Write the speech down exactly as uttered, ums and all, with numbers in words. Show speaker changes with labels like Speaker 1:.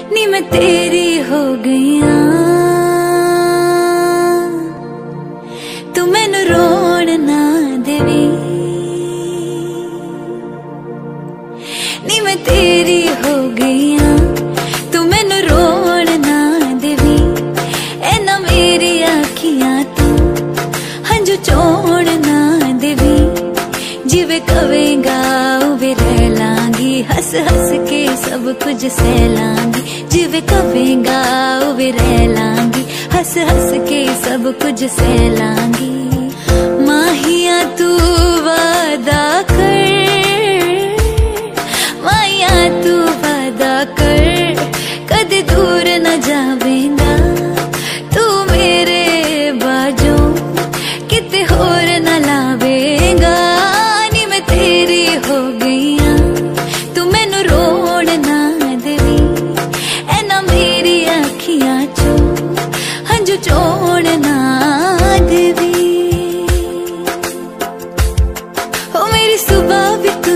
Speaker 1: नी मैं तेरी हो गईया, तू मैनू रोण ना देवी। नी मैं तेरी हो गईया, तू मैनू रोण ना देवी। ऐना मेरी आखियां तू हंजू चोण ना देवी। जिवे कवेगा उवे रह लांगी, हंस हंस के सब कुछ सह लांगी। जिवे कवेगा उवे रह लांगी, हंस हंस के सब कुछ सह लांगी। माहिया तू वादा कर, माहिया तू वादा कर, कदे दूर न जावेंगा तू मेरे बाजों, किते होर न लावेगा। तेरी हो गईया, तू मैनू रोण ना देवी। ऐना मेरी आखियां चो हंजू चोण ना देवी। हो मेरी सुबह भी तू